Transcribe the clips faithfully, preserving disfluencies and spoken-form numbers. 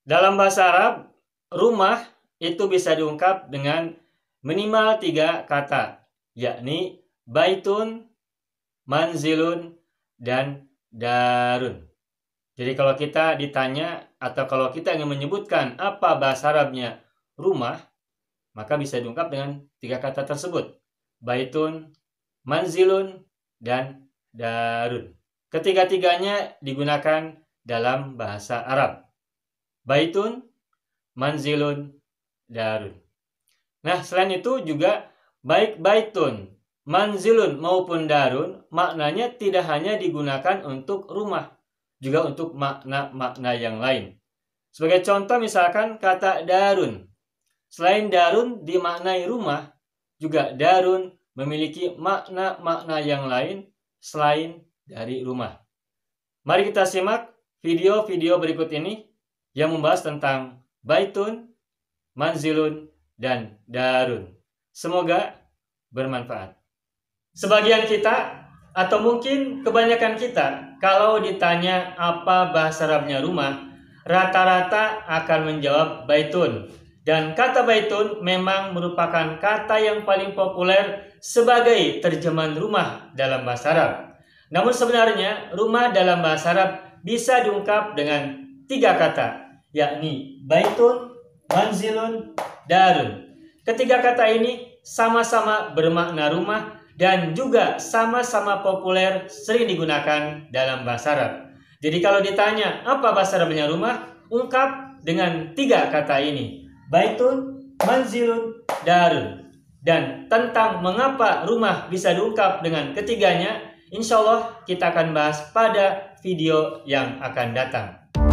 Dalam bahasa Arab, rumah itu bisa diungkap dengan minimal tiga kata, yakni baitun, manzilun, dan darun. Jadi kalau kita ditanya atau kalau kita ingin menyebutkan apa bahasa Arabnya rumah, maka bisa diungkap dengan tiga kata tersebut. Baitun, manzilun, dan darun. Ketiga-tiganya digunakan dalam bahasa Arab. Baitun, manzilun, darun. Nah, selain itu juga baik baitun, manzilun maupun darun maknanya tidak hanya digunakan untuk rumah, juga untuk makna-makna yang lain. Sebagai contoh misalkan kata darun. Selain darun dimaknai rumah, juga darun memiliki makna-makna yang lain selain dari rumah. Mari kita simak video-video berikut ini yang membahas tentang baitun, manzilun, dan darun. Semoga bermanfaat. Sebagian kita atau mungkin kebanyakan kita kalau ditanya apa bahasa Arabnya rumah, rata-rata akan menjawab baitun. Dan kata baitun memang merupakan kata yang paling populer sebagai terjemahan rumah dalam bahasa Arab. Namun sebenarnya rumah dalam bahasa Arab bisa diungkap dengan tiga kata, yakni baitun, manzilun, darun. Ketiga kata ini sama-sama bermakna rumah dan juga sama-sama populer sering digunakan dalam bahasa Arab. Jadi kalau ditanya apa bahasa Arabnya rumah, ungkap dengan tiga kata ini, baitun, manzilun, darun. Dan tentang mengapa rumah bisa diungkap dengan ketiganya, insya Allah kita akan bahas pada video yang akan datang.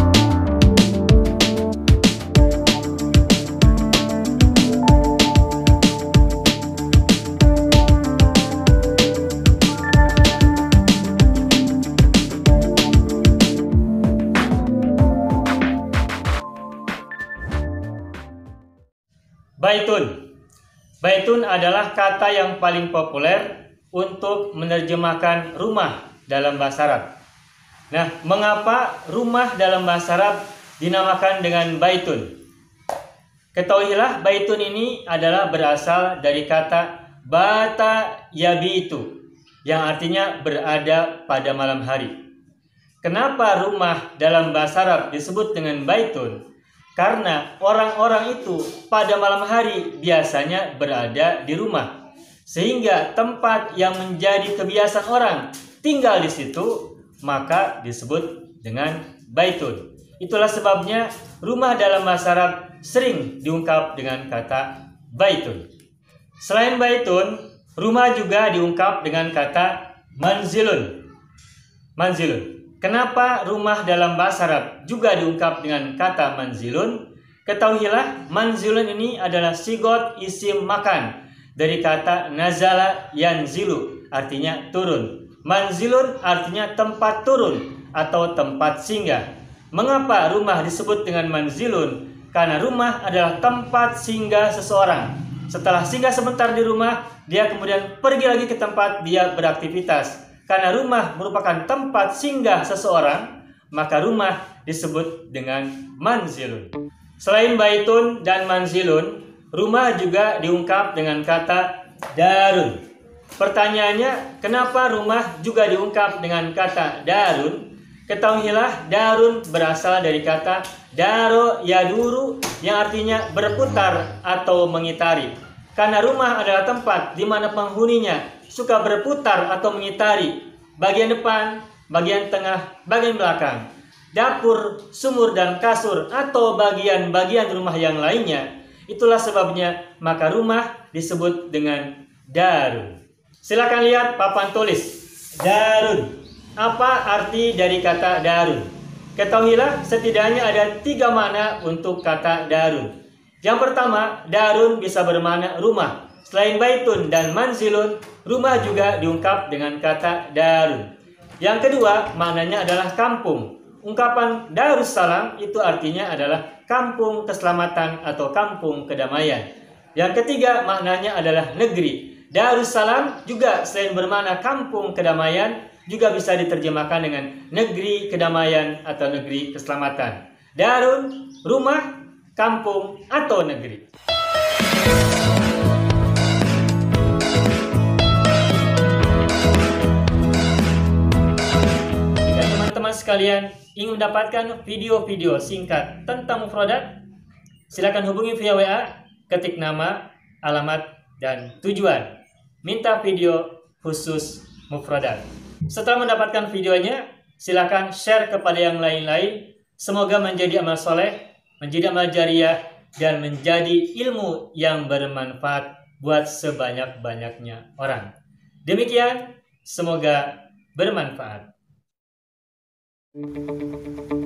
Baitun. Baitun adalah kata yang paling populer untuk menerjemahkan rumah dalam bahasa Arab. Nah, mengapa rumah dalam bahasa Arab dinamakan dengan baitun? Ketahuilah baitun ini adalah berasal dari kata bata yabitu, yang artinya berada pada malam hari. Kenapa rumah dalam bahasa Arab disebut dengan baitun? Karena orang-orang itu pada malam hari biasanya berada di rumah. Sehingga tempat yang menjadi kebiasaan orang tinggal di situ, maka disebut dengan baitun. Itulah sebabnya rumah dalam bahasa Arab sering diungkap dengan kata baitun. Selain baitun, rumah juga diungkap dengan kata manzilun. Manzilun. Kenapa rumah dalam bahasa Arab juga diungkap dengan kata manzilun? Ketahuilah, manzilun ini adalah sigot isim makan dari kata nazala yanzilu, artinya turun. Manzilun artinya tempat turun atau tempat singgah. Mengapa rumah disebut dengan manzilun? Karena rumah adalah tempat singgah seseorang. Setelah singgah sebentar di rumah, dia kemudian pergi lagi ke tempat dia beraktivitas. Karena rumah merupakan tempat singgah seseorang, maka rumah disebut dengan manzilun. Selain baitun dan manzilun, rumah juga diungkap dengan kata darun. Pertanyaannya, kenapa rumah juga diungkap dengan kata darun? Ketahuilah, darun berasal dari kata daro yaduru, yang artinya berputar atau mengitari. Karena rumah adalah tempat di mana penghuninya suka berputar atau mengitari bagian depan, bagian tengah, bagian belakang, dapur, sumur, dan kasur, atau bagian-bagian rumah yang lainnya. Itulah sebabnya maka rumah disebut dengan darun. Silakan lihat papan tulis darun. Apa arti dari kata darun? Ketahuilah setidaknya ada tiga makna untuk kata darun. Yang pertama, darun bisa bermakna rumah. Selain baitun dan manzilun, rumah juga diungkap dengan kata darun. Yang kedua, maknanya adalah kampung. Ungkapan Darussalam itu artinya adalah kampung keselamatan atau kampung kedamaian. Yang ketiga, maknanya adalah negeri. Darussalam juga selain bermakna kampung kedamaian, juga bisa diterjemahkan dengan negeri kedamaian atau negeri keselamatan. Darun, rumah, kampung, atau negeri. Jika teman-teman sekalian ingin mendapatkan video-video singkat tentang mufradat, silakan hubungi via W A, ketik nama, alamat, dan tujuan. Minta video khusus mufradat. Setelah mendapatkan videonya, silakan share kepada yang lain-lain. Semoga menjadi amal soleh, menjadi amal jariah, dan menjadi ilmu yang bermanfaat buat sebanyak-banyaknya orang. Demikian, semoga bermanfaat.